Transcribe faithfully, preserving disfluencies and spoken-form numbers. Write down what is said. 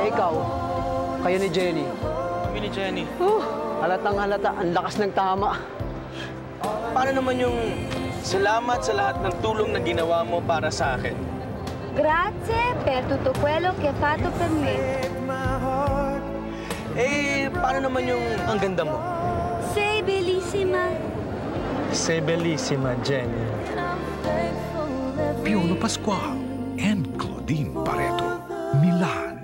Eh, ikaw, kayo ni Jenny. Kami ni Jenny. Uh, halatang halata, ang lakas ng tama. Paano naman yung salamat sa lahat ng tulong na ginawa mo para sa akin? Grazie per tutto quello che hai fatto per me. Eh, paano naman yung ang ganda mo? Sei bellissima. Sei bellissima, Jenny. Piolo Pascual and Claudine Baretto, Milan.